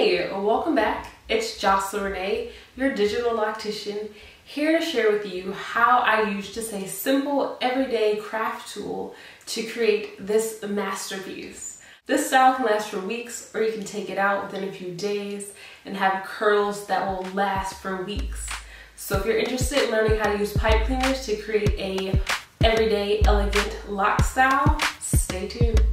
Hey, welcome back. It's Jocelyn Renee, your digital loctician, here to share with you how I use just a simple everyday craft tool to create this masterpiece. This style can last for weeks, or you can take it out within a few days and have curls that will last for weeks. So if you're interested in learning how to use pipe cleaners to create a everyday elegant lock style, stay tuned.